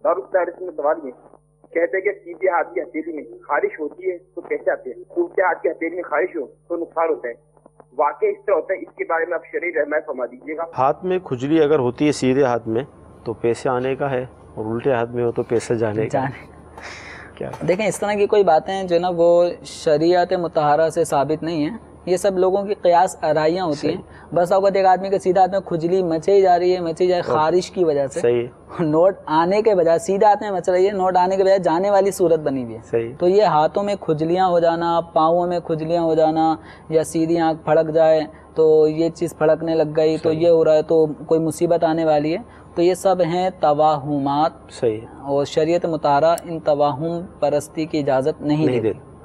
दारुल सवाल ये कहते हैं कि सीधे हाथ की हथेली में खारिश होती है तो पैसे आते हैं, उल्टे हाथ की हथेली में खारिश हो तो नुकसान होता है। वाकई इस तरह होता है? इसके बारे में आप शरई रहनुमाई फरमा दीजिएगा। हाथ में खुजली अगर होती है सीधे हाथ में तो पैसे आने का है, और उल्टे हाथ में हो तो पैसे जाने का। क्या देखें, इस तरह की कोई बातें जो ना वो शरीयत मुतहरा से साबित नहीं है। ये सब लोगों की क़ियास आराइयाँ होती हैं। बस अवत एक आदमी के सीधा हाथ में खुजली मचे ही जा रही है, मचे जा रही है खारिश की वजह से। सही। नोट आने के बजाय सीधा हाथ में मच रही है, नोट आने के बजाय जाने वाली सूरत बनी हुई है। सही। तो ये हाथों में खुजलियाँ हो जाना, पाँवों में खुजलियाँ हो जाना, या सीधी आँख फड़क जाए तो ये चीज़ फड़कने लग गई तो ये हो रहा है तो कोई मुसीबत आने वाली है, तो ये सब हैं तवाहुमात। सही। और शरीयत मुताहरा इन तवाहुम परस्ती की इजाज़त नहीं देती।